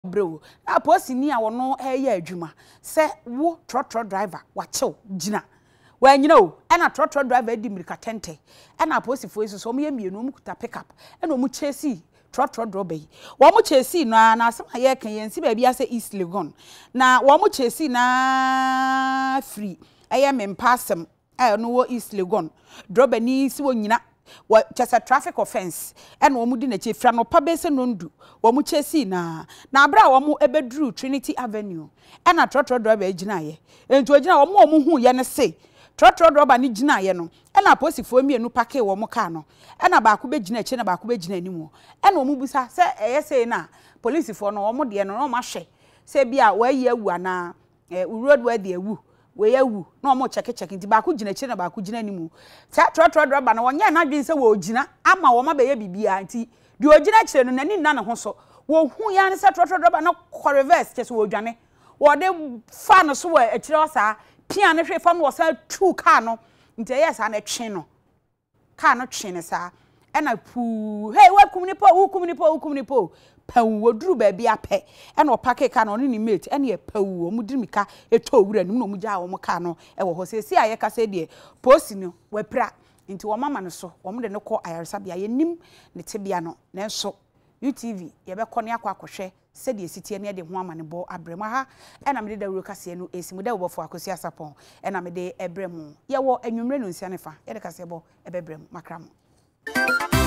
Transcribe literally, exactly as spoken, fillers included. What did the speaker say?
bro na posi ni a wono eye adwuma se wo trotro driver wachew gina wanyina o e na trotro driver di mirika tente e na posi fo eso so mo ye mienu mu kuta pick up e na mu chesi trotro driver yi wo mu chesi na na asem aye kan yensi ba bia se East Legon na wo mu chesi na free eye mempasem e no wo East Legon driver ni si wo nyina wa just a traffic offense and wo mu di na che fra no pa be se no ndu wo mu chesi na na abra wo mu ebedru Trinity Avenue and na trotro driver agina ye enti ogina wo mu wo mu hu ye ne se trotro driver ni gina ye no and na posifo mienu pake wo mu ka no and na ba ko be gina che na ba ko be gina animu and wo mu busa se eye se na police fo no wo mu de no no ma hwe se bia wa yi awu ana road where de awu we yawu na omo check check nti ba ko gina che na ba ko gina animu sa trotro driver na wonye na dwen se wo gina ama wo ma be ye bibia nti di ogina kire no nani na ne ho so wo hu ya ne se trotro driver na ko reverse che so wo dwane wo de fa no so wo akire o sa pia ne hwe fam wo sa two car no nti yes na twe no car no twe ne sa e na pu hey wa kum ni po wo kum ni po wo kum ni po pawu woduru ba bia pe e na opake car no ni mate e na pawu o mu dirimika eto owura ni mu no mu ja wo mo car no e wo ho se si aye ka se de post no wapra nti wo mama no so wo mo de ne ko ayarsa bia ye nim ne tebia no na so U T V ye be ko ne akwa akohwe se de sitie ne de ho ama ne bo abrema ha e na me de dawuro kase no esimu de wo bofo akosi asapon e na me de ebremu ye wo anwumre no nsia ne fa ye de kase bo e bebrem makram